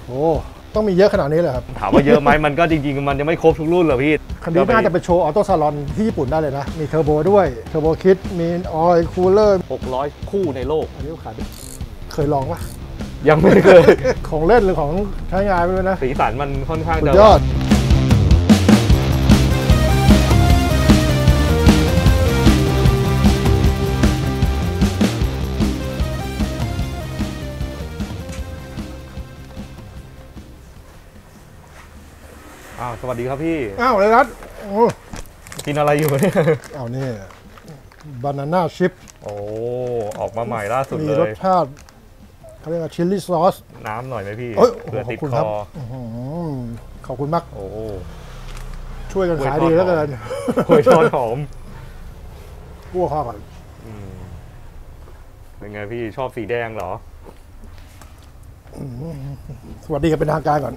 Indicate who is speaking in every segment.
Speaker 1: โอ้ต้องมีเยอะขนาดนี้เลยครับ
Speaker 2: ถามว่าเยอะไหมมันก็จริงๆมันยังไม่ครบทุกรุ่นหรอกพี่
Speaker 1: คันนี้น่าจะไปโชว์ออโต้ซาลอนที่ญี่ปุ่นได้เลยนะมีเทอร์โบด้วยเทอร์โบคิดมีออยล์คูลเลอร์
Speaker 2: 600 คู่ในโลก
Speaker 1: อันนี้ขายเคยลองปะ
Speaker 2: ยังไม่เคย
Speaker 1: ของเล่นหรือของใช้งานไปเลยนะ
Speaker 2: สีสันมันค่อนข้างจะ
Speaker 1: ยอด
Speaker 2: สวัสดีครับพี่
Speaker 1: เลยรัต
Speaker 2: กินอะไรอยู่เนี่ย
Speaker 1: นี่บานาน่าชิพ
Speaker 2: ออกมาใหม่ล่าสุดเลย
Speaker 1: มีรสชาติเขาเรียกว่าชิลลี่ซอส
Speaker 2: น้ำหน่อยไหมพี่
Speaker 1: เผื่อติดคอขอบคุณมากช่วยกันขายดีแล้วเกิน
Speaker 2: หวยทอดหอม
Speaker 1: กู้ข้าวก่อน
Speaker 2: เป็นไงพี่ชอบสีแดงเหรอ
Speaker 1: สวัสดีกันเป็นทางการก่อน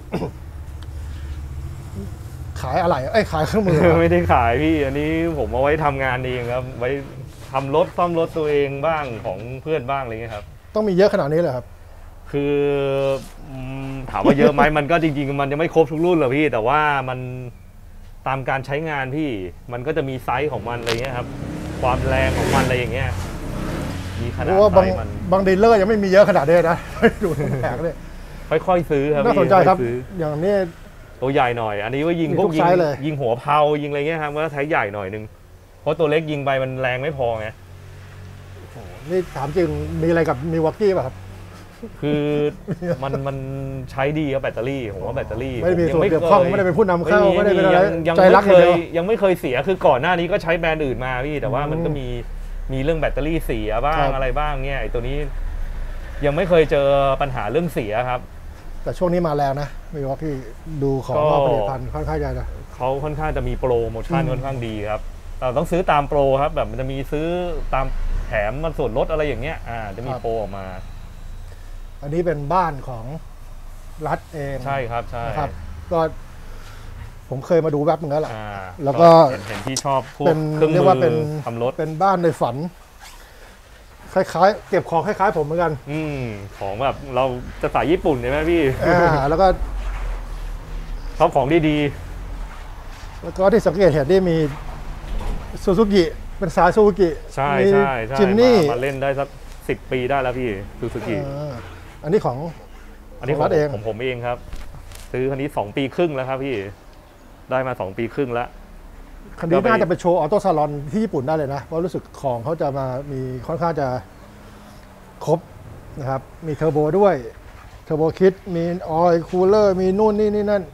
Speaker 1: ขายอะไรขายเครื่องมือ
Speaker 2: ไม่ได้ขายพี่อันนี้ผมเอาไว้ทำงานเองครับไว้ทำรถซ่อมรถตัวเองบ้างของเพื่อนบ้างอะไรเงี้ยครับ
Speaker 1: ต้องมีเยอะขนาดนี้เลยครับ
Speaker 2: คือถามว่าเยอะไหมมันก็จริงๆมันยังไม่ครบทุกรุ่นหรอกพี่แต่ว่ามันตามการใช้งานพี่มันก็จะมีไซส์ของมันอะไรเงี้ยครับความแรงของมันอะไรอย่างเงี้ยมีขนาดไซส์มัน
Speaker 1: บางดีลเลอร์ยังไม่มีเยอะขนาดนี้นะดูแผงเลย
Speaker 2: ค่อยๆซื้อครับ
Speaker 1: น่าสนใจครับอย่างนี้
Speaker 2: ตัวใหญ่หน่อยอันนี้ว่ายิงพวกยิงหัวเพายิงอะไรเงี้ยครับว่าใช้ใหญ่หน่อยนึงเพราะตัวเล็กยิงไปมันแรงไม่พอไง
Speaker 1: นี่ถามจริงมีอะไรกับมิวอกกี้ป่ะครับ
Speaker 2: คือมันใช้ดีครับแบตเตอรี่ผมว่าแบตเตอรี่
Speaker 1: ไม่มีส่วนเกี่ยวข้องไม่ได้เป็นผู้นำเข้าไม่ได้เป็นอะไรใจรัก
Speaker 2: ยังไม่เคยเสียคือก่อนหน้านี้ก็ใช้แบรนด์อื่นมาพี่แต่ว่ามันก็มีเรื่องแบตเตอรี่เสียบ้างอะไรบ้างเนี่ยไอ้ตัวนี้ยังไม่เคยเจอปัญหาเรื่องเสียครับ
Speaker 1: แต่ช่วงนี้มาแรงนะมิวอกกี้ดูของผลิตภัณฑ์ค่อนข้างใหญ่นะ
Speaker 2: เขาค่อนข้างจะมีโปรโมชั่นค่อนข้างดีครับเราต้องซื้อตามโปรครับแบบมันจะมีซื้อตามแถมมันส่วนลดอะไรอย่างเงี้ยจะมีโปรออกมา
Speaker 1: อันนี้เป็นบ้านของรัฐเอง
Speaker 2: ใช่ครับใช่
Speaker 1: ครับก็ผมเคยมาดูแวบนึงแล้วแหละแล้วก็
Speaker 2: เห็นที่ชอบพวก
Speaker 1: เครื่องมือ
Speaker 2: ทำรถ
Speaker 1: เป็นบ้านในฝันคล้ายๆเก็บของคล้ายๆผมเหมือนกัน
Speaker 2: ของแบบเราจะสายญี่ปุ่นใช่ไหมพี่
Speaker 1: แล้วก็
Speaker 2: ชอบของดี
Speaker 1: ๆแล้วก็ที่สังเกตเห็นได้มีซูซูกิเป็นสายซูซูกิ
Speaker 2: ใช่
Speaker 1: จิมนี่
Speaker 2: มาเล่นได้สัก10 ปีได้แล้วพี่ซูซูกิ
Speaker 1: อันนี้ของ
Speaker 2: รัฐเองผมเองครับซื้อคันนี้2 ปีครึ่งแล้วครับพี่ได้มา2 ปีครึ่งแล้ว
Speaker 1: คันนี้น่าจะไปโชว์ออโต้ซาลอนที่ญี่ปุ่นได้เลยนะเพราะรู้สึกของเขาจะมามีค่อนข้างจะครบนะครับมีเทอร์โบด้วยเทอร์โบคิดมีออยล์คูลเลอร์มีนู่นนี่นั่น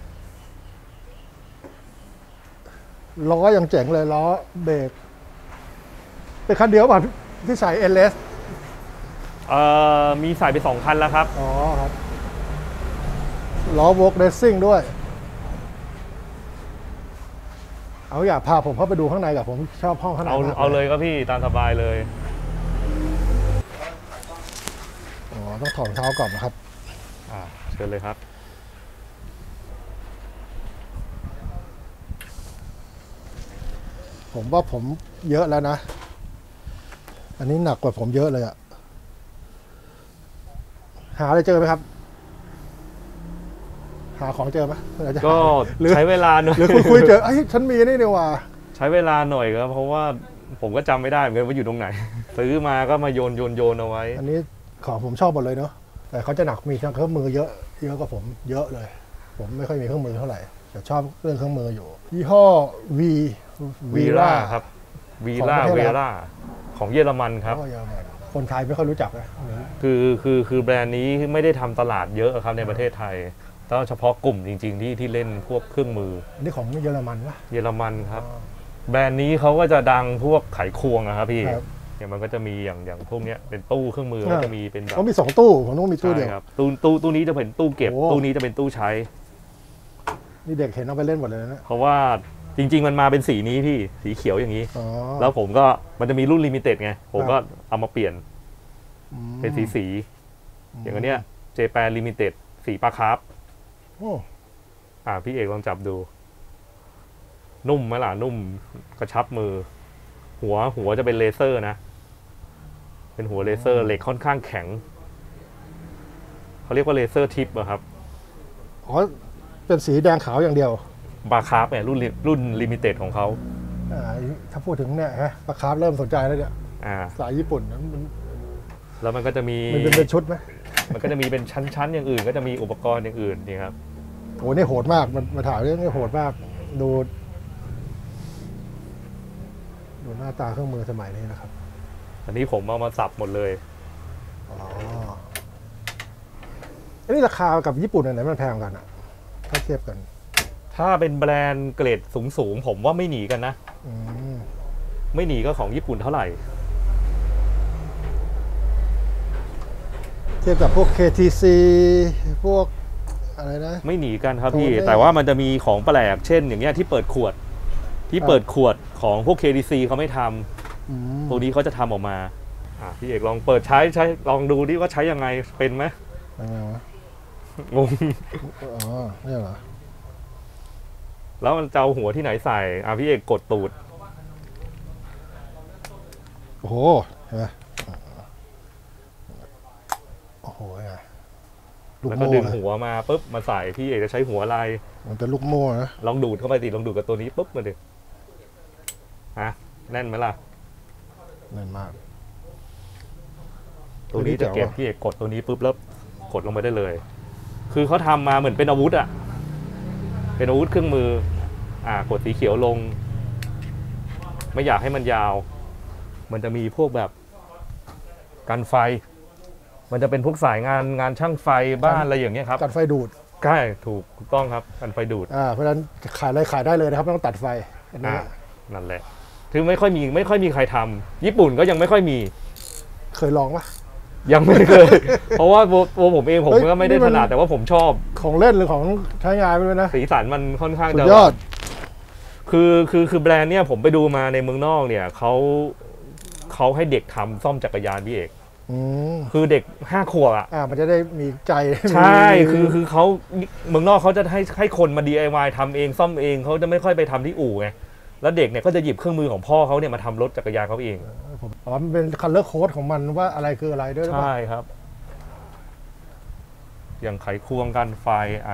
Speaker 1: ล้อยังเจ๋งเลยล้อเบรกเป็นคันเดียวป่ะที่ใส่เอลเลส
Speaker 2: มีใส่ไป2 คันแล้วครับ
Speaker 1: ครับล้อวอล์กเรซซิ่งด้วยอยากพาผมเข้าไปดูข้างในกับผมชอบห้องข้างใน
Speaker 2: เอาเลยครับพี่ตามสบายเลย
Speaker 1: ต้องถอดรองเท้าก่อนนะครับ
Speaker 2: เชิญเลยครับ
Speaker 1: ผมว่าผมเยอะแล้วนะอันนี้หนักกว่าผมเยอะเลยอะหาอะไรเจอไหมครับหาของเจอไหม
Speaker 2: ก็ใช้เวลาหน่อย
Speaker 1: หรือคุยเจอฉันมีนี่เนี่ยว่ะ
Speaker 2: ใช้เวลาหน่อยครับเพราะว่าผมก็จำไม่ได้เหมือนกันว่าอยู่ตรงไหนซื้อมาก็มาโยนเอาไว้
Speaker 1: อันนี้ของผมชอบหมดเลยเนาะแต่เขาจะหนักมีเครื่องมือเยอะกว่าผมเยอะเลยผมไม่ค่อยมีเครื่องมือเท่าไหร่แต่ชอบเรื่องเครื่องมืออยู่ยี่ห้อ
Speaker 2: วีร่าครับวีร่าของเยอรมันครับ
Speaker 1: คนไทยไม่ค่อยรู้จักนะ
Speaker 2: คือแบรนด์นี้ไม่ได้ทำตลาดเยอะครับในประเทศไทยต้องเฉพาะกลุ่มจริงๆที่เล่นพวกเครื่องมือ
Speaker 1: อันนี้ของเยอรมันปะ
Speaker 2: เยอรมันครับแบรนด์นี้เขาก็จะดังพวกไขควงนะครับพี่อย่างมันก็จะมีอย่างพวกนี้เป็นตู้เครื่องมือก็จะมีเป็นแบบ
Speaker 1: เขามี2 ตู้ของนู้นมีตู้เดียว
Speaker 2: ครับตู้นี้จะเป็นตู้เก็บตู้นี้จะเป็นตู้ใช้
Speaker 1: นี่เด็กเห็นเอาไปเล่นหมดเลยนะ
Speaker 2: เพราะว่าจริงๆมันมาเป็นสีนี้พี่สีเขียวอย่างนี้แล้วผมก็มันจะมีรุ่นลิมิเต็ดไงผมก็เอามาเปลี่ยนเป็นสีอย่างอันเนี้ยเจแปนลิมิเต็ดสีปลาคาร์ฟพี่เอกลองจับดูนุ่มไหมล่ะนุ่มกระชับมือหัวจะเป็นเลเซอร์นะเป็นหัวเลเซอร์เหล็กค่อนข้างแข็งเขาเรียกว่าเลเซอร์ทิปอะครับ
Speaker 1: อ๋อเป็นสีแดงขาวอย่างเดียว
Speaker 2: บาคาร์ฟเนี่ยรุ่นลิมิเต็ดของเขา
Speaker 1: ถ้าพูดถึงเนี่ยฮะปลาคาร์ฟเริ่มสนใจแล้วเนี่ย
Speaker 2: อ่า
Speaker 1: สายญี่ปุ่นนั้นมัน
Speaker 2: แล้วมันก็จะมี
Speaker 1: เป็นชุดไหม
Speaker 2: มันก็จะมีเป็นชั้นอย่างอื่น ก็จะมีอุปกรณ์อย่างอื่นนี่ครับ
Speaker 1: โอ้นี่โหดมากมันมาถ่ายเรื่องนี้โหดมากดูหน้าตาเครื่องมือสมัยนี้นะครับ
Speaker 2: อันนี้ผมเอามาสับหมดเลย
Speaker 1: อ๋ออันนี้ราคากับญี่ปุ่นอันไหนมันแพงกันอ่ะถ้าเทียบกัน
Speaker 2: ถ้าเป็นแบรนด์เกรดสูงผมว่าไม่หนีกันนะ
Speaker 1: อืม
Speaker 2: ไม่หนีก็ของญี่ปุ่นเท่าไหร่
Speaker 1: เทียบกับพวก KTC พวกอะไรนะ
Speaker 2: ไม่หนีกันครับพี่
Speaker 1: โทเน่
Speaker 2: แต่ว่ามันจะมีของแปลกเช่น อย่างเงี้ยที่เปิดขวดของพวก KDC เขาไม่ทำ
Speaker 1: อืม
Speaker 2: ตัวนี้เขาจะทำออกมาพี่เอกลองเปิดใช้ลองดูดิว่าใช้ยังไงเป็นไหม
Speaker 1: เป็นไงวะ
Speaker 2: งง
Speaker 1: อ๋อนี่เหรอ
Speaker 2: แล้วมันจะเอาหัวที่ไหนใส่พี่เอกกดตูด
Speaker 1: โอ้โหเห็นไหมโอ้โหไงลูก
Speaker 2: แล้วก็
Speaker 1: โม่
Speaker 2: ดึง
Speaker 1: เลย
Speaker 2: หัวมาปุ๊บมาใส่พี่เอกจะใช้หัวอะไร
Speaker 1: มันเป็นลูกโม่นะ
Speaker 2: ลองดูดเข้าไปดิลองดูดกับตัวนี้ปุ๊บมาดิแน่นไหมล่ะ
Speaker 1: แน่นมาก
Speaker 2: ตัวนี้จะเก็บ
Speaker 1: ตัวนี้แจ๋วอะ
Speaker 2: พี่เอกกดตัวนี้ปุ๊บแล้วกดลงไปได้เลย คือเขาทำมาเหมือนเป็นอาวุธเป็นอาวุธเครื่องมือกดสีเขียวลง ไม่อยากให้มันยาว มันจะมีพวกแบบกันไฟ มันจะเป็นพวกสายงานช่างไฟบ้านอะไรอย่างเงี้ยครับ
Speaker 1: กันไฟดูด
Speaker 2: ใช่ถูกต้องครับกันไฟดูด
Speaker 1: เพราะฉะนั้นขายอะไรขายได้เลยนะครับไม่ต้องตัดไฟอันนี้
Speaker 2: นั่นแหละถึงไม่ค่อยมีใครทำญี่ปุ่นก็ยังไม่ค่อยมี
Speaker 1: เคยลองปะ
Speaker 2: ยังไม่เคย เพราะว่าตัวผมเองผม
Speaker 1: เฮ้ย
Speaker 2: ก็ไม่ได้
Speaker 1: นี่มั
Speaker 2: ถ
Speaker 1: น
Speaker 2: นัดแต่ว่าผมชอบ
Speaker 1: ของเล่นหรือของใช้งานไปเลยนะ
Speaker 2: สีสันมันค่อนข้าง
Speaker 1: สุด
Speaker 2: จะ
Speaker 1: ยอด
Speaker 2: คือแบรนด์เนี่ยผมไปดูมาในเมืองนอกเนี่ยเขาให้เด็กทำซ่อมจักรยานพี่เอก
Speaker 1: อืม
Speaker 2: คือเด็ก5 ขวบอ่ะ
Speaker 1: มันจะได้มีใจ
Speaker 2: ใช่
Speaker 1: มี
Speaker 2: คือเขาเมืองนอกเขาจะให้คนมา DIY ทำเองซ่อมเองเขาจะไม่ค่อยไปทำที่อู่ไงแล้วเด็กเนี่ยก็จะหยิบเครื่องมือของพ่อเขาเนี่ยมาทำรถจักรยานเขาเอง
Speaker 1: มันเป็นคัลเลอร์โค้ดของมันว่าอะไรคืออะไรด้วยหรือเปล่า
Speaker 2: ใช่ครับ อย่างไขควงกันไฟ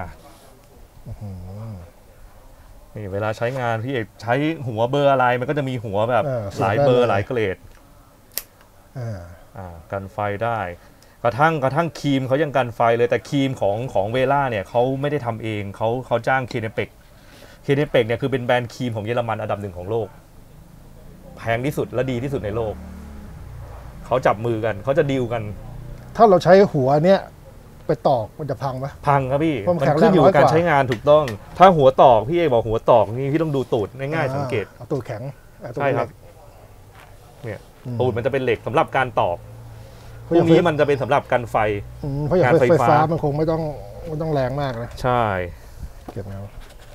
Speaker 2: นี่เวลาใช้งานพี่เอกใช้หัวเบอร์อะไรมันก็จะมีหัวแบบหลายเบอร์หลายเกรดกันไฟได้กระทั่งครีมเขายังกันไฟเลยแต่ครีมของเวล่าเนี่ยเขาไม่ได้ทำเองเขาจ้างเคเนเปกเนี่ยคือเป็นแบรนด์ครีมของเยอรมันอันดับ 1ของโลกแพงที่สุดและดีที่สุดในโลกเขาจับมือกันเขาจะดีลกัน
Speaker 1: ถ้าเราใช้หัวเนี้ยไปตอกมันจะพังไหม
Speaker 2: พังครับพี่
Speaker 1: เพราะมัน
Speaker 2: มัน
Speaker 1: แข็งแรง
Speaker 2: ขึ้นอยู่กับการ
Speaker 1: น้อยกว่า
Speaker 2: ใช้งานถูกต้อง ถ้าหัวตอกพี่เอกบอกหัวตอกนี่พี่ต้องดูตูดง่ายๆสังเกต
Speaker 1: เอาตูดแข็งตูด
Speaker 2: ใช่ครับ
Speaker 1: เหล็ก
Speaker 2: เนี่ยตูดมันจะเป็นเหล็กสำหรับการตอกพ
Speaker 1: เพราะ
Speaker 2: วกนี้มันจะเป็นสำหรับกันไฟ
Speaker 1: เพราะอย่าง
Speaker 2: งานไฟ
Speaker 1: ไฟ
Speaker 2: ฟ้า
Speaker 1: ฟ้ามันคงไม่ต้องแรงมากนะ
Speaker 2: ใช่
Speaker 1: เก็บแล้ว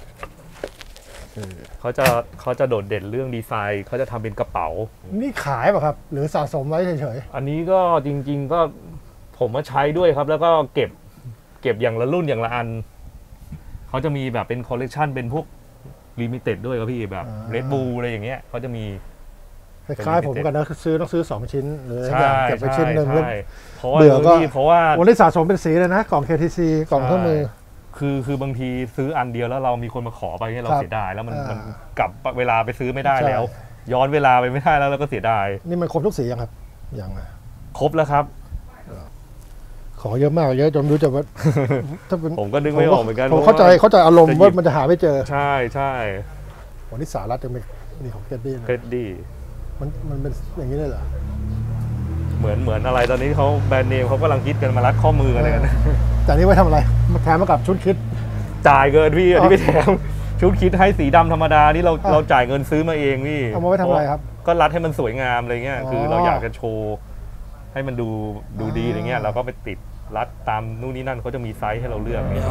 Speaker 2: เขาจะโดดเด่นเรื่องดีไซน์เขาจะทำเป็นกระเป๋า
Speaker 1: นี่ขายป่ะครับ หรือสะสมไว้เฉย
Speaker 2: อันนี้ก็จริงๆก็ผมมาใช้ด้วยครับ แล้วก็เก็บอย่างละรุ่นอย่างละอันเขาจะมีแบบเป็นคอลเลกชันเป็นพวกลิมิเต็ดด้วยครับพี่แบบเรดบูอะไรอย่างเงี้ยเขาจะมี
Speaker 1: ๆคล้ายๆผมกันนะต้องซื้อ2 ชิ้นหรือ
Speaker 2: ใช่
Speaker 1: เก็บไปชิ้นหนึ่งแล้ว
Speaker 2: ใช่เพราะว่า
Speaker 1: เบื่อก็
Speaker 2: เพราะว่า
Speaker 1: วันนี้สะสมเป็นสีเลยนะกล่อง KTC กล่องเครื่องมือ
Speaker 2: คือบางทีซื้ออันเดียวแล้วเรามีคนมาขอไปเนี่ยเรา
Speaker 1: ครับ
Speaker 2: เสียดายแล้วมัน
Speaker 1: อ่า
Speaker 2: กลับเวลาไปซื้อไม่ได้
Speaker 1: ใช่
Speaker 2: แล้ว ย้อนเวลาไปไม่ได้แล้วเราก็เสียดาย
Speaker 1: นี่มันครบทุกสียังครับยังนะ
Speaker 2: ครบแล้วครับ
Speaker 1: ของเยอะมากเยอะจนไม่รู้จะว่าถ้าเป็น
Speaker 2: ผมก็นึกไม่ออกเหมือนกัน
Speaker 1: ผมเข้าใจอารมณ์ว่ามันจะหาไม่เจอ
Speaker 2: ใช่ใช่
Speaker 1: วันนี้สารัฐจะมีของเกดดี้นะ
Speaker 2: เกรดดี้
Speaker 1: มันเป็นอย่างนี้เลยเหรอ
Speaker 2: เหมือนอะไรตอนนี้เขาแบรนด์เนมเขากำลังคิดกันมารัดข้อมืออะไรกัน
Speaker 1: แต่นี่ไว้ทำอะไรมาแถมมากับชุดคิด
Speaker 2: จ่ายเกินพี่อันนี้ไม่แถมชุดคิดให้สีดำธรรมดานี่เราจ่ายเงินซื้อมาเองพี่
Speaker 1: เอามาไว้ทำอะไรครับ
Speaker 2: ก็รัดให้มันสวยงามอะไรเงี้ย
Speaker 1: อ๋อ
Speaker 2: คือเราอยากจะโชว์ให้มันดูดีอะไรเงี้ยเราก็ไปติดรัดตามนู่นนี่นั่นเขาจะมีไซส์ให้เราเลือกเนี่ย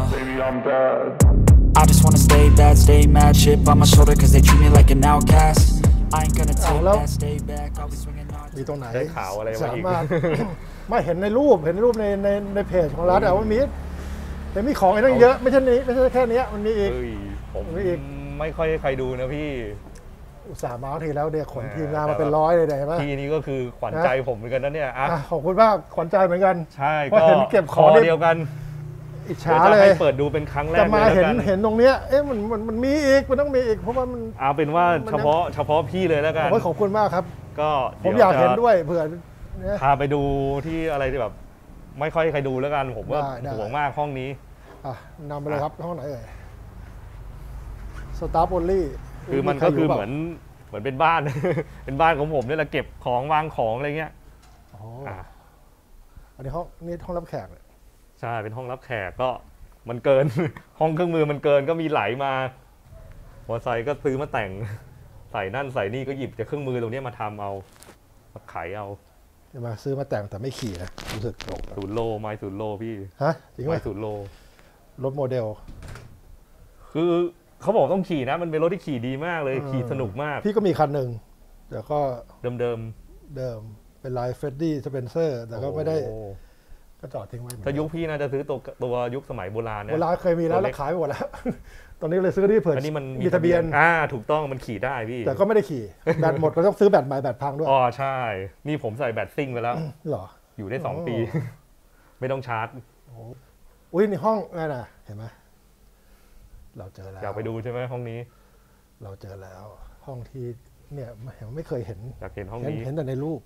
Speaker 3: I just wanna stay bad, stay mad, chip on my shoulder cause they treat me like an outcast. I ain't gonna take that, stay back, I'll be swinging hard.
Speaker 1: มีตรงไหน
Speaker 2: ได้ข่าวอะไรมา
Speaker 1: สา
Speaker 2: อีก
Speaker 1: มารถ ไม่เห็นในรูปในเพจของรัฐอะว่ามีของอีกตั้งเยอะไม่ใช่แค่นี้มันมีอีก
Speaker 2: เฮ้ยผม
Speaker 1: มีอีก
Speaker 2: ไม่ค่อยให้ใครดูนะพี่
Speaker 1: อุตส่าห์มาทีแล้วเดี๋ยวขนทีมงานมาเป็นร้อยเลยเห็นไหม
Speaker 2: พี่นี้ก็คือขวัญใจผมเหมือนกันนะเนี่ยอ่ะ
Speaker 1: ขอบคุณมากขวัญใจเหมือนกัน
Speaker 2: ใช่
Speaker 1: เพราะ
Speaker 2: ก็
Speaker 1: เห็นเก็บ
Speaker 2: ค
Speaker 1: ของ
Speaker 2: อ
Speaker 1: ได้
Speaker 2: เดียวกัน
Speaker 1: ออิจ
Speaker 2: เดี๋ย
Speaker 1: ฉาว
Speaker 2: จะ
Speaker 1: เลย
Speaker 2: ให้เปิดดูเป็นครั้งแร
Speaker 1: จะ
Speaker 2: ก
Speaker 1: มา
Speaker 2: เลย
Speaker 1: เห็น
Speaker 2: แล้วกัน
Speaker 1: เห็นตรงเนี้ยเอ๊ะมันมีอีกมันต้องมีอีกเพราะว่ามัน
Speaker 2: เอาเป็นว่าเฉพาะพี่เลยแล้วกัน
Speaker 1: โอ้ยขอบคุณมากครับ
Speaker 2: ก็
Speaker 1: ผมอยากเห็นด้วยเผื่อเนี่ย
Speaker 2: พาไปดูที่อะไรที่แบบ ไม่ค่อยใครดูแล้วกัน ผมว่า
Speaker 1: ได้
Speaker 2: ห่วงมากห้องนี้
Speaker 1: อ่ะนำไปเลยครับห้องไหนเอ่ยสตาร์บอลลี่
Speaker 2: คือมันก็คือเหมือนเป็นบ้าน เป็นบ้านของผมเนี่ยแหละเก็บของวางของอะไรเงี้ย
Speaker 1: อ๋อ
Speaker 2: อ่า
Speaker 1: อันนี้ห้องรับแขกเนี่ย
Speaker 2: ใช่เป็นห้องรับแขกก็มันเกิน ห้องเครื่องมือมันเกินก็มีไหลมาหัวไซค์ก็ซื้อมาแต่ง ใส่นั่นใส่นี่ก็หยิบจากเครื่องมือตรงนี้มาทำเอามาไขเอา
Speaker 1: จะมาซื้อมาแต่งแต่ไม่ขี่นะรู้สึกโกรธ
Speaker 2: ศูนย์โลไม้ศูนย์โลพี่
Speaker 1: ฮะจริงไหม
Speaker 2: ไม้ศูนย์โล
Speaker 1: รถโมเดล
Speaker 2: คือเขาบอกต้องขี่นะ มันเป็นรถที่ขี่ดีมากเลย ขี่สนุกมาก
Speaker 1: พี่ก็มีคันหนึ่งแต่ก็
Speaker 2: เดิม
Speaker 1: เดิมเป็นลายเฟรดดี้สเปนเซอร์
Speaker 2: ๆ
Speaker 1: แต่ก็ไม่ได้
Speaker 2: โอ้
Speaker 1: ก็จอดทิ้งไว้เหมือน
Speaker 2: ถ้า
Speaker 1: กัน
Speaker 2: ยุคพี่น่าจะซื้อตัวยุคสมัยโบราณเนี่ย
Speaker 1: เวลาเคยมีแล้ว
Speaker 2: ตัวเล็
Speaker 1: แล้
Speaker 2: ก
Speaker 1: วขายไปหมดแล้ว ตอนนี้เลยซื้อที่เผื่อ
Speaker 2: อันนี้มัน
Speaker 1: มีทะเบียน
Speaker 2: ถูกต้องมันขี่ได้พี่
Speaker 1: แต่ก็ไม่ได้ขี่แบตหมดก็ต้องซื้อแบตใหม่แบตพังด้วย
Speaker 2: อ๋อใช่ นี่ผมใส่แบตซิ่งไปแล้ว
Speaker 1: เหรอ
Speaker 2: อยู่ได้
Speaker 1: โอ้
Speaker 2: 2 ปี ไม่ต้องชาร์จ
Speaker 1: อุ้ยในห้องนั่นน่ะเห็นไหมเราเจอแล้ว
Speaker 2: อยากไปดูใช่ไหมห้องนี้
Speaker 1: เราเจอแล้ว ห้องที่เนี่ยไม่เคยเห็น
Speaker 2: อยากเห็นห้องนี้
Speaker 1: เห็นแต่ในรูป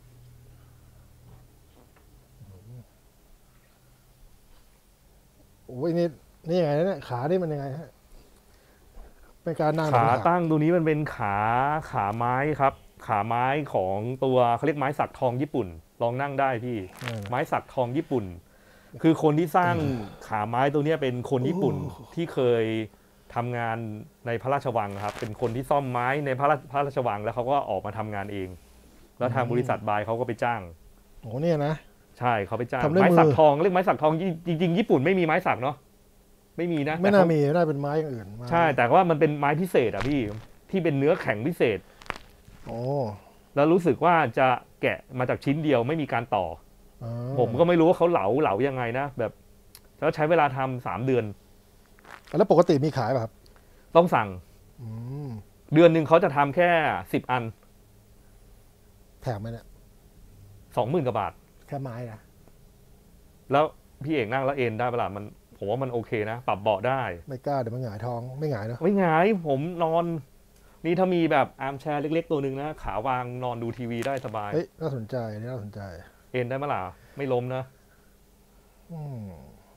Speaker 1: โอ้ยนี่ยังไงนะเนี่ยขานี่มันยังไงฮะเป็นการนั่ง
Speaker 2: ขาตั้งตัวนี้มันเป็นขาไม้ครับ ขาไม้ของตัวเขาเรียกไม้สักทองญี่ปุ่น ลองนั่งได้พี่ ไม้สักทองญี่ปุ่น คือคนที่สร้างขาไม้ตัวเนี้ยเป็นคนญี่ปุ่นที่เคยทำงานในพระราชวังครับ เป็นคนที่ซ่อมไม้ในพระราชวังแล้วเขาก็ออกมาทำงานเอง แล้วทางบริษัทบายเขาก็ไปจ้าง
Speaker 1: โอ้เนี่ยนะ
Speaker 2: ใช่เขาไปจ้าง
Speaker 1: ทำด้วย
Speaker 2: ไม้สัก
Speaker 1: มือ
Speaker 2: ทองเรียกไม้สักทองจริงๆญี่ปุ่นไม่มีไม้สักเนาะไม่มีนะ
Speaker 1: ไม่
Speaker 2: แต่
Speaker 1: น่า
Speaker 2: เขา
Speaker 1: มีน่าเป็นไม้อย่างอื่นไม้
Speaker 2: ใช่ แต่ว่ามันเป็นไม้พิเศษอ่ะพี่ที่เป็นเนื้อแข็งพิเศษ
Speaker 1: โอ้
Speaker 2: แล้วรู้สึกว่าจะแกะมาจากชิ้นเดียวไม่มีการต่อ
Speaker 1: อ๋อ
Speaker 2: ผมก็ไม่รู้ว่าเขาเหลายังไงนะแบบแล้วใช้เวลาทำ3 เดือน
Speaker 1: แล้วปกติมีขายป่ะครับ
Speaker 2: ต้องสั่ง
Speaker 1: อืม
Speaker 2: เดือนหนึ่งเขาจะทำแค่10 อัน
Speaker 1: แถมไหมเนี่ย
Speaker 2: 20,000 กว่าบาท
Speaker 1: แค่ไม้นะ
Speaker 2: แล้วพี่เอกนั่งแล้วเอนได้ปะล่ะมันผมว่ามันโอเคนะ ปรับเบาะได้
Speaker 1: ไม่กล้าเดี๋ยวมันหงายท้องไม่หงายเนอะ
Speaker 2: ไม่หงายผมนอน นี่ถ้ามีแบบอาร์มแชร์เล็กๆตัวหนึ่งนะ ขาวางนอนดูทีวีได้สบาย
Speaker 1: เฮ้ยน่าสนใจอันนี่น่าสนใจ
Speaker 2: เอนได้ปะล่ะไม่ล้มนะ
Speaker 1: อืม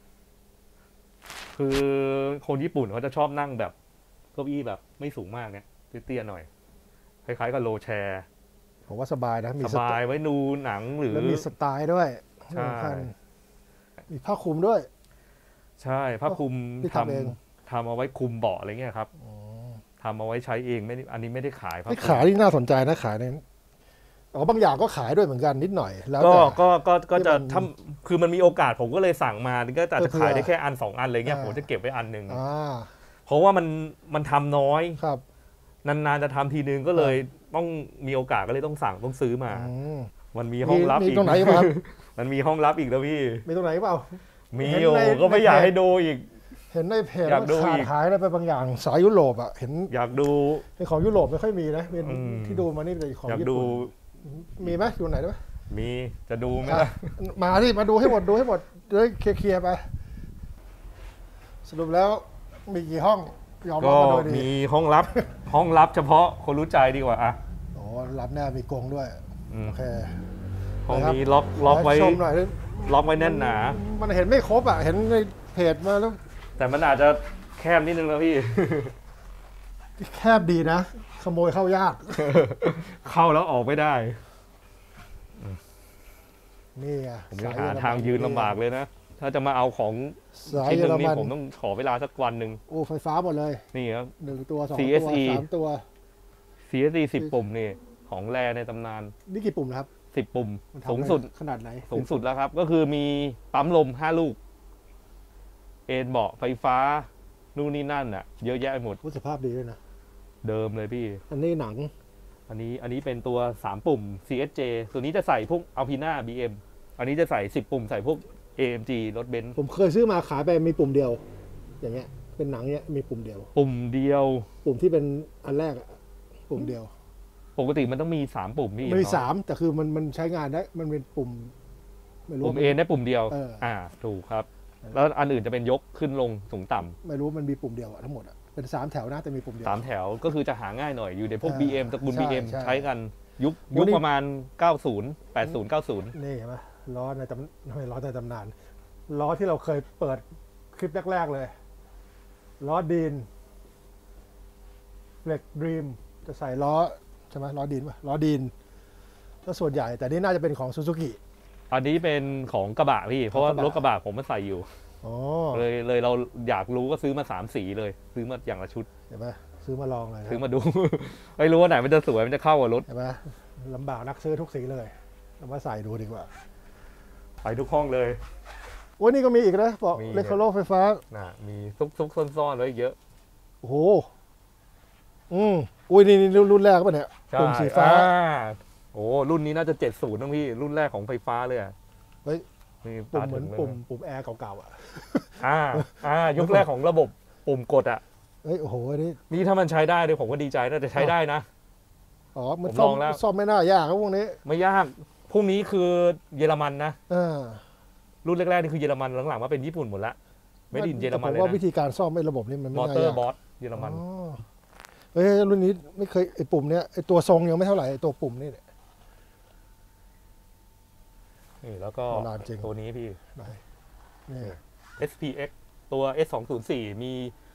Speaker 2: คือคนญี่ปุ่นเขาจะชอบนั่งแบบเก้าอี้แบบไม่สูงมากเนี่ยเตี้ยๆหน่อย คล้ายๆกับโลแชร์
Speaker 1: ผมว่าสบายนะมี
Speaker 2: สบายไว้ดูหนังหรือ
Speaker 1: แล้วมีสไตล์ด้วย
Speaker 2: ใช่
Speaker 1: สำคัญมีผ้าคลุมด้วย
Speaker 2: ใช่ผ้าคลุม
Speaker 1: ที่ทำเอง
Speaker 2: ทำเอาไว้คลุมเบาะอะไรเงี้ยครับ
Speaker 1: อ๋อ
Speaker 2: ทำเอาไว้ใช้เองไม่ได้อันนี้ไม่ได้ขายผ้า
Speaker 1: นี่
Speaker 2: คลุม
Speaker 1: ขายนี่น่าสนใจนะขายเนี่ยอ๋อบางอย่างก็ขายด้วยเหมือนกันนิดหน่อย แล้ว
Speaker 2: ก็
Speaker 1: แต่
Speaker 2: ก็จะ
Speaker 1: ที่มัน
Speaker 2: ทำคือมันมีโอกาสผมก็เลยสั่งมาก็จะ
Speaker 1: เผื่อ
Speaker 2: ขายได้แค่อัน2 อันอะไรเงี้ย
Speaker 1: อ่า
Speaker 2: ผมจะเก็บไว้อันหนึ่ง
Speaker 1: อ่า
Speaker 2: เพราะว่ามันทำน้อย
Speaker 1: ครับ
Speaker 2: นานๆจะทำทีนึงก็เลยต้องมีโอกาสก็เลยต้องสั่งต้องซื้อมา
Speaker 1: อืม
Speaker 2: มันมีห้องลับ
Speaker 1: มี
Speaker 2: อีก
Speaker 1: ตรงไหนบ้างครับ
Speaker 2: มันมีห้องลับอีกแล้วพี่
Speaker 1: มีตรงไหนเปล่า
Speaker 2: มี
Speaker 1: เห็น
Speaker 2: อยู่
Speaker 1: ใน
Speaker 2: ก็ไม่อยากให้ดูอีก
Speaker 1: เห็นในเพจ
Speaker 2: อยาก
Speaker 1: ว่า
Speaker 2: ดู
Speaker 1: ขาด
Speaker 2: อีก
Speaker 1: หายอะไรไปบางอย่างสายยุโรปอ่ะเห็น
Speaker 2: อยากดู
Speaker 1: ในของยุโรปไม่ค่อยมีนะเป็น
Speaker 2: อืม
Speaker 1: ที่ดูมานี่เป็นของ
Speaker 2: อยาก
Speaker 1: ญี่
Speaker 2: ดู
Speaker 1: ปุ่นมีไหมอยู่ไหนได้ไหม
Speaker 2: มีจะดูไหม
Speaker 1: อ่ะ
Speaker 2: ล่ะ
Speaker 1: มาที่มาดูให้หมดจะได้เคลียร์ๆไป สรุปแล้วมีกี่ห้องยอมรั
Speaker 2: ก็
Speaker 1: บมาโดยดี
Speaker 2: มีห้องลับ ห้องลับเฉพาะคนรู้ใจดีกว่าอ่ะ
Speaker 1: โอ้รับแน่มีกรงด้วย
Speaker 2: อืม
Speaker 1: โอเค
Speaker 2: ห้อง
Speaker 1: นะครับ
Speaker 2: นี้ล็อกไว้
Speaker 1: ชมหน่อย
Speaker 2: ล็อกไว้แน่นหนา
Speaker 1: มันเห็นไม่ครบอ่ะเห็นในเพจมาแล้ว
Speaker 2: แต่มันอาจจะแคบนิดนึงนะพี่
Speaker 1: แคบดีนะ ขโมยเข้ายาก
Speaker 2: เข้าแล้วออกไม่ได้
Speaker 1: นี่ไง
Speaker 2: ผมยัง
Speaker 1: ส
Speaker 2: หา
Speaker 1: เรมัน
Speaker 2: ทางยืนลำบากเลยนะ ถ้าจะมาเอาของ
Speaker 1: สาย
Speaker 2: ชิ้นห
Speaker 1: เยอ
Speaker 2: นึ่
Speaker 1: รง
Speaker 2: นี่
Speaker 1: มัน
Speaker 2: ผมต้องขอเวลาสักวันหนึ่ง
Speaker 1: โอ้ไฟฟ้าหมดเลย
Speaker 2: นี่ครับ
Speaker 1: 1 ตัว2 ตัว
Speaker 2: CSE
Speaker 1: 3 ตัว
Speaker 2: CSC 10 ปุ่มนี่ของแรในตำนาน
Speaker 1: นี่กี่ปุ่มนะครับ
Speaker 2: 10 ปุ่ม
Speaker 1: มันทำ
Speaker 2: สูงสุด
Speaker 1: ขนาดไหน
Speaker 2: สูงสุดแล้วครับ ก็คือมีปั๊มลม5 ลูก เอนเบาะไฟฟ้า นู่นนี่นั่นอ่ะ เยอะแยะไปหมด
Speaker 1: พูดสภาพดีด้วยนะ
Speaker 2: เดิมเลยพี่
Speaker 1: อันนี้หนัง
Speaker 2: อันนี้เป็นตัว 3 ปุ่ม CSJ ตัวนี้จะใส่พวก Alpina BM อันนี้จะใส่ 10 ปุ่มใส่พวก AMG รถเบนซ์
Speaker 1: ผมเคยซื้อมาขายไปมีปุ่มเดียว อย่างเงี้ย เป็นหนังเนี้ยมีปุ่มเดียว
Speaker 2: ปุ่มเดียว
Speaker 1: ปุ่มที่เป็นอันแรกอะปุ่มเดียว
Speaker 2: ปกติมันต้องมี 3 ปุ่มพี่
Speaker 1: มันมี3แต่คือมันใช้งานได้มันเป็นปุ่มไม่รู้
Speaker 2: ปุ่ม A ได้ปุ่มเดียว
Speaker 1: เออ
Speaker 2: ถูกครับแล้วอันอื่นจะเป็นยกขึ้นลงสูงต่ำ
Speaker 1: ไม่รู้มันมีปุ่มเดียวทั้งหมดเป็น3 แถวนะแต่มีปุ่มเดียว
Speaker 2: 3 แถวก็คือจะหาง่ายหน่อยอยู่ในพวก BM ตระกูล
Speaker 1: ใช่
Speaker 2: BM
Speaker 1: ใช่
Speaker 2: ใช้กันยุคประมาณ 90 80 90
Speaker 1: นี่เห็นไหมล้อในตำไม่ล้อในตำนานล้อที่เราเคยเปิดคลิปแรกๆเลยล้อดีนเฟล็กดรีมจะใส่ล้อใช่ไหมล้อดีนป่ะล้อดีนก็ส่วนใหญ่แต่นี่น่าจะเป็นของซูซูกิ
Speaker 2: อันนี้เป็นของกระบะพี่เพราะว่ารถกระบะผมมาใส่อยู่เลยเราอยากรู้ก็ซื้อมา3 สีเลยซื้อมาอย่างละชุด
Speaker 1: เห็นไหมซื้อมาลองเลย
Speaker 2: ซื้อมาดู ไม่รู้ว่าไหนมันจะสวยมันจะเข้ากับรถ
Speaker 1: เห็นไหมลำบากนักซื้อทุกสีเลยเรามาใส่ดูดีกว่า
Speaker 2: ไปทุกห้องเลย
Speaker 1: โอ้นี่ก็มีอีกนะบอกเลคโลไฟฟ้า
Speaker 2: มีซุกซ่อนๆไว้เยอะ
Speaker 1: โอ้โหอุ้ยนี่รุ่นแรกป่ะเนี่ยปุ่มสีฟ้า
Speaker 2: โอ้รุ่นนี้น่าจะ70นะพี่รุ่นแรกของไฟฟ้าเลย
Speaker 1: เฮ้ยปุ่มเหมือนปุ่มแอร์เก่า
Speaker 2: ๆยุคแรกของระบบปุ่มกด
Speaker 1: เฮ้ยโอ้โห
Speaker 2: นี่ถ้ามันใช้ได้เลยผมก็ดีใจนะแต่ใช้ได้นะ
Speaker 1: มันซ่อมไม่น่ายากครับพวกนี้
Speaker 2: ไม่ยากพวกนี้คือเยอรมันนะรุ่นแรกๆนี่คือเยอรมันหลังๆมาเป็นญี่ปุ่นหมดละไม่ดินเยอรมันเลยนะ
Speaker 1: ว่าวิธีการซ่อมไอ้ระบบนี้มันไม่
Speaker 2: น่ายากมอเตอร์บอสเยอรมัน
Speaker 1: เฮ้ยรุ่นนี้ไม่เคยไอ้ปุ่มเนี้ยไอ้ตัวทรงยังไม่เท่าไหร่ไอ้ตัวปุ่มนี่
Speaker 2: แล้วก็ตัวนี้พี่
Speaker 1: นี่
Speaker 2: SPX ตัว S204 มี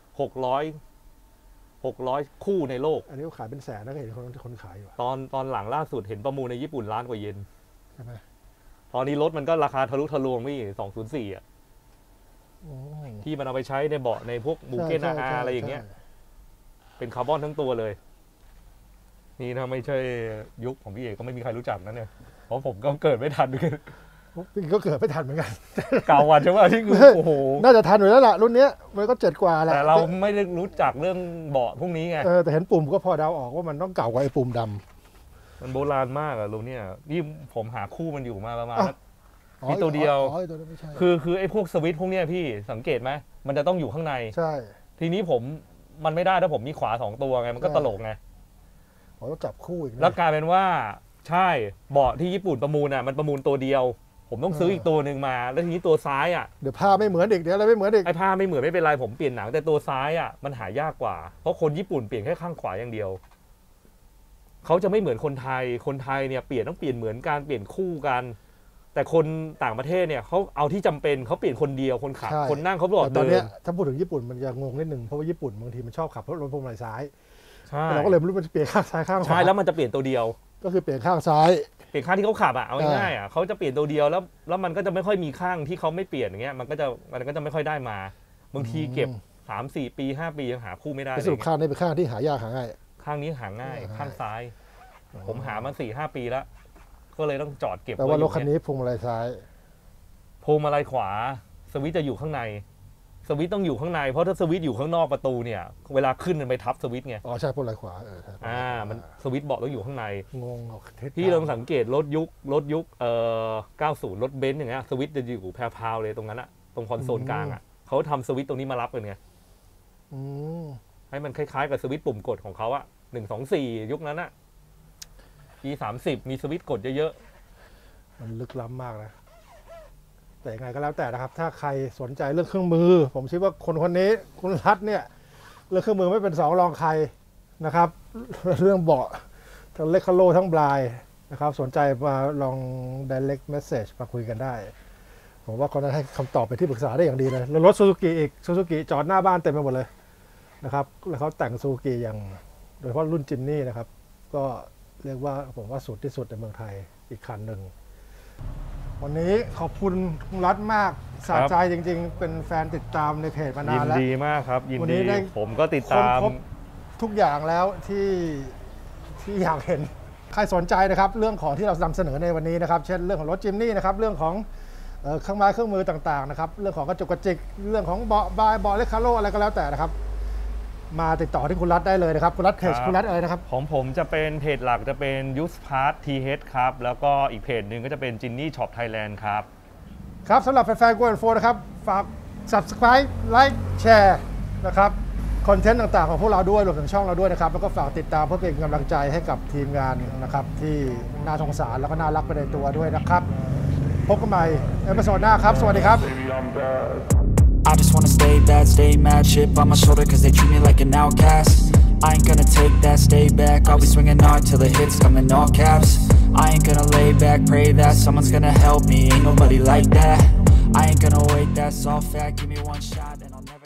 Speaker 2: 600คู่ในโลก
Speaker 1: อันนี้ขายเป็นแสนนะเห็นคนขายอยู่
Speaker 2: ตอนหลังล่าสุดเห็นประมูลในญี่ปุ่น1,000,000 กว่าเยน
Speaker 1: ใช่ไหม
Speaker 2: ตอนนี้รถมันก็ราคาทะลุทะลวงพี่204ที่มันเอาไปใช้ในเบาะในพวกบูเก้นอาอะไรอย่างเงี้ยเป็นคาร์บอนทั้งตัวเลยนี่ถ้าไม่ใช่ยุคของพี่เอกก็ไม่มีใครรู้จักนะเนี่ยเพราะผมก็เกิดไม่ทันด้วย
Speaker 1: พี่ก็เกิดไม่ทันเหมือนกัน
Speaker 2: เก่าวันใช่ไหมที่โอ้โห
Speaker 1: น่าจะทันอยู่แล้วล่ะรุ่นนี้มันก็7 กว่าแหละ
Speaker 2: แต่เราไม่ได้รู้จักเรื่องเบาะพวกนี้ไง
Speaker 1: แต่เห็นปุ่มก็พอเดาออกว่ามันต้องเก่ากว่าไอ้ปุ่มด
Speaker 2: ำมันโบราณมากอะรุ่นนี้นี่ผมหาคู่มันอยู่มาประมาณมีตัวเดียวคือไอ้พวกสวิตช์พวกนี้พี่สังเกตไหมมันจะต้องอยู่ข้างใน
Speaker 1: ใช่
Speaker 2: ทีนี้มันไม่ได้ถ้าผมมีขวา2 ตัวไงมันก็ตลกไง
Speaker 1: ต้องจับคู่อีก
Speaker 2: แล้วกลายเป็นว่าใช่เบาะที่ญี่ปุ่นประมูลมันประมูลตัวเดียวผมต้องซื้ออีกตัวหนึ่งมาแล้วทีนี้ตัวซ้าย
Speaker 1: เดี๋ยวผ้าไม่เหมือนเด็กเดี๋ยวอะไรไม่เหมือนเด็ก
Speaker 2: ไอ้ผ้าไม่เหมือนไม่เป็นไรผมเปลี่ยนหนังแต่ตัวซ้ายมันหายากกว่าเพราะคนญี่ปุ่นเปลี่ยนแค่ข้างขวาอย่างเดียวเขาจะไม่เหมือนคนไทยเนี่ยเปลี่ยนต้องเปลี่ยนเหมือนกันเปลี่ยนคู่กันแต่คนต่างประเทศเนี่ยเขาเอาที่จำเป็นเขาเปลี่ยนคนเดียวคนขับคนนั่งเขาบอก
Speaker 1: ตอนนี้ถ้าพูดถึงญี่ปุ่นมันจะงงนิดนึงเพราะว่าญี่ปุ่นบางทีมันชอบขับรถพวงมาลัยซ้ายเราก็เลยไม่รู้มันจะเปลี่ยนข้างซ้ายข้างขวา
Speaker 2: ใช่แล้วมันจะเปลี่ยนตัวเดียว
Speaker 1: ก็คือเปลี่ยนข้างซ้าย
Speaker 2: เปลี่ยนข้างที่เขาขับเอาง่ายๆเขาจะเปลี่ยนตัวเดียวแล้วมันก็จะไม่ค่อยมีข้างที่เขาไม่เปลี่ยนอย่างเงี้ยมันก็จะไม่ค่อยได้มาบางทีเก็บ3-4 ปี5 ปียังหาคู่ไม่ได้
Speaker 1: สรุปข้างนี้เป็นข้างที่หายากหาง่าย
Speaker 2: ข้างนี้หาง่ายข้างซ้ายผมหามา 4-5 ปีแล้วก็เลยต้องจอดเก็บ
Speaker 1: แต่ว่ารถคันนี้พวงมาลัยซ้าย
Speaker 2: พวงมาลัยขวาสวิตช์จะอยู่ข้างในสวิตช์ต้องอยู่ข้างในเพราะถ้าสวิตช์อยู่ข้างนอกประตูเนี่ยเวลาขึ้นมันไปทับสวิตช์ไง
Speaker 1: ใช่พวงมาลัยขวา
Speaker 2: มันสวิตช์เบาะต้องอยู่ข้างใน
Speaker 1: งง
Speaker 2: ที่เราสังเกตรถยุค90รถเบนซ์อย่างเงี้ยสวิตช์จะอยู่แพรวๆเลยตรงนั้นตรงคอนโซลกลางเขาทำสวิตช์ตรงนี้มารับกันไงให้มันคล้ายๆกับสวิตช์ปุ่มกดของเขา124ยุคนั้นE30มีสวิตช์กดเยอะ
Speaker 1: ๆมันลึกล้ำมากนะแต่ยังไงก็แล้วแต่นะครับถ้าใครสนใจเรื่องเครื่องมือผมคิดว่าคนนี้คุณรัฐเนี่ยเรื่องเครื่องมือไม่เป็น2 รองใครนะครับเรื่องเบาะทั้งเลคาโลทั้งบลายนะครับสนใจมาลอง direct message มาคุยกันได้ผมว่าเขาจะให้คำตอบเป็นที่ปรึกษาได้อย่างดีเลยแล้วรถซูซูกิอีกซูซูกิจอดหน้าบ้านเต็มไปหมดเลยนะครับแล้วเขาแต่งซูซูกิอย่างโดยเฉพาะรุ่นจิมนี่นะครับก็เรียกว่าผมว่าสุดที่สุดในเมืองไทยอีกคันหนึ่งวันนี้ขอบคุณคุณรัฐมากสะใจจริงๆเป็นแฟนติดตามในเพจมานานแล้ว
Speaker 2: ยินดีมากครับยินดีผมก็ติดตาม
Speaker 1: ทุกอย่างแล้วที่อยากเห็นใครสนใจนะครับเรื่องของที่เรานำเสนอในวันนี้นะครับเช่นเรื่องของรถจิมนี่นะครับเรื่องของเครื่องไม้เครื่องมือต่างๆนะครับเรื่องของกระจุกกระจิกเรื่องของเบาะบายเบาะเลคาโลอะไรก็แล้วแต่นะครับมาติดต่อที่คุณรัฐได้เลยนะครับคุณรัฐเพจคุณรัฐอะไรนะครับ
Speaker 2: ของผมจะเป็นเพจหลักจะเป็น Use Part TH ครับแล้วก็อีกเพจหนึ่งก็จะเป็น Ginny Shop Thailand ครับ
Speaker 1: ครับสำหรับแฟนๆ Go Info นะครับฝาก Subscribe Like Share นะครับคอนเทนต์ต่างๆของพวกเราด้วยรวมถึงช่องเราด้วยนะครับแล้วก็ฝากติดตามเพื่อเป็นกำลังใจให้กับทีมงานนะครับที่น่าสงสารแล้วก็น่ารักไปในตัวด้วยนะครับพบกันใหม่เอพิโซดหน้าครับสวัสดีครับ
Speaker 3: I just wanna stay bad, stay mad, chip on my shoulder cause they treat me like an outcast. I ain't gonna take that, stay back, I'll be swinging hard till the hits come in all caps. I ain't gonna lay back, pray that someone's gonna help me, ain't nobody like that. I ain't gonna wait, that's all fact, give me one shot and I'll never